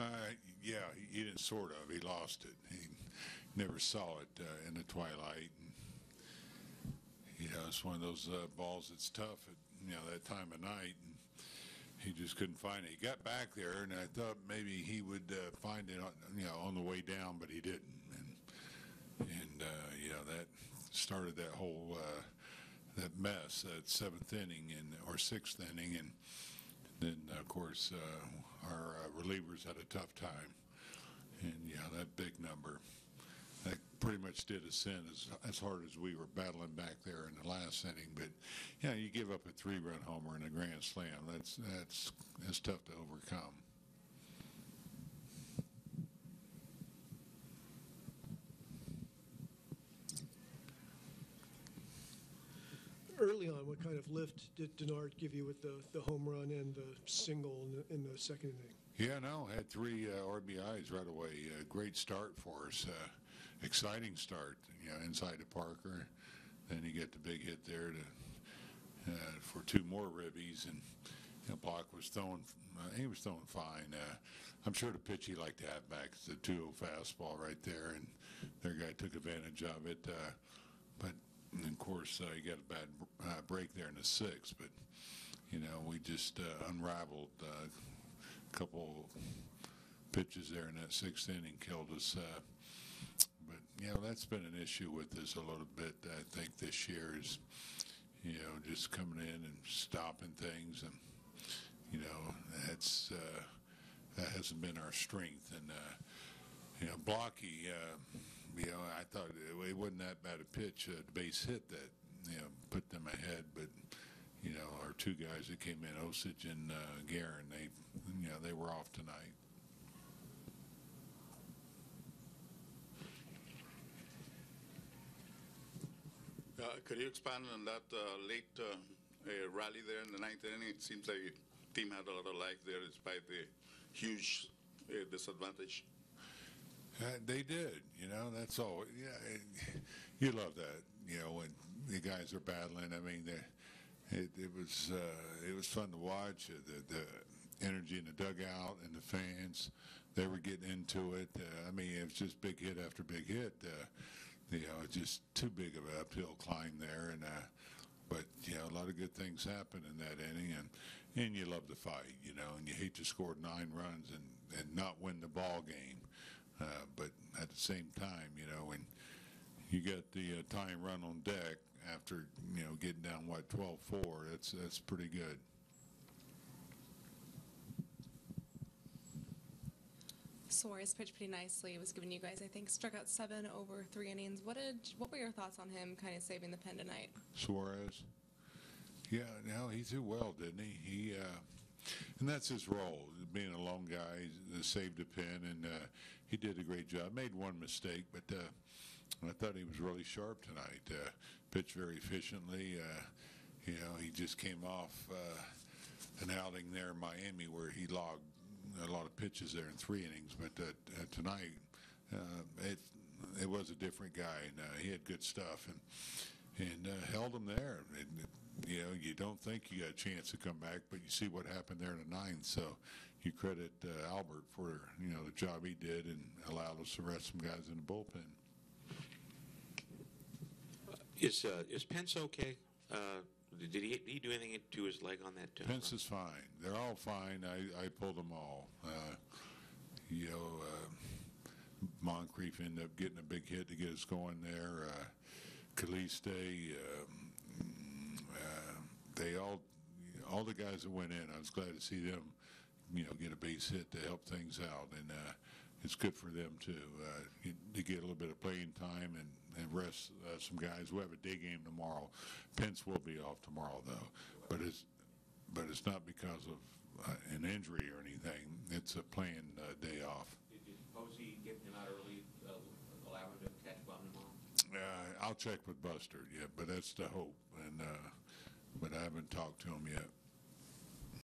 Yeah, he didn't sort of. He lost it. He never saw it in the twilight. And, it's one of those balls that's tough at that time of night. And he just couldn't find it. He got back there, and I thought maybe he would find it on the way down, but he didn't. And that started that whole that mess, that seventh inning or sixth inning, and then of course our relievers had a tough time, and that big number that pretty much did us in as hard as we were battling back there in the last inning. But you give up a 3-run homer in a grand slam. That's tough to overcome. Early on, what kind of lift did Denard give you with the home run and the single in the second inning? Yeah, no, had 3 RBIs right away. Great start for us. Exciting start, inside to Parker. Then you get the big hit there for 2 more ribbies, and Block was throwing. He was throwing fine. I'm sure the pitch he liked to have back is the 2-0 fastball right there, and their guy took advantage of it. But of course, you got a bad break there in the 6th. But we just unraveled a couple pitches there in that 6th inning, killed us. But that's been an issue with us a little bit. I think this year is just coming in and stopping things, and that hasn't been our strength. And Blocky, I thought it wasn't that bad a pitch, the base hit that put them ahead. But our 2 guys that came in, Osage and Guerin, they were off tonight. Could you expand on that late rally there in the 9th inning? It seems like the team had a lot of life there despite the huge disadvantage. They did, that's all. Yeah, you love that, when the guys are battling. I mean, it was fun to watch. The energy in the dugout and the fans, they were getting into it. I mean, it was just big hit after big hit. Just too big of an uphill climb there, but a lot of good things happen in that inning, and you love the fight, and you hate to score 9 runs and not win the ball game, but at the same time, when you got the tying run on deck after getting down 12-4, that's pretty good. Suarez pitched pretty nicely. Was giving you guys, I think, struck out 7 over 3 innings. What were your thoughts on him kind of saving the pen tonight? Suarez? Yeah, he threw well, didn't he? And that's his role, being a lone guy, saved a pin, and he did a great job. Made one mistake, but I thought he was really sharp tonight. Pitched very efficiently. He just came off an outing there in Miami where he logged a lot of pitches there in 3 innings, but tonight it was a different guy, and he had good stuff and held him there. And, you don't think you got a chance to come back, but you see what happened there in the 9th. So you credit Albert for the job he did and allowed us to rest some guys in the bullpen. Is Pence okay? Did he do anything to his leg on that? Pence is fine. They're all fine. I pulled them all. Moncrief ended up getting a big hit to get us going there. Caliste, they all the guys that went in, I was glad to see them, get a base hit to help things out, and it's good for them too to get a little bit of playing time and rest some guys. We'll have a day game tomorrow. Pence will be off tomorrow though, but it's not because of an injury or anything. It's a playing day off. Did Posey get him out early, allow him to catch bomb tomorrow? I'll check with Buster, yeah, but that's the hope, and but I haven't talked to him yet.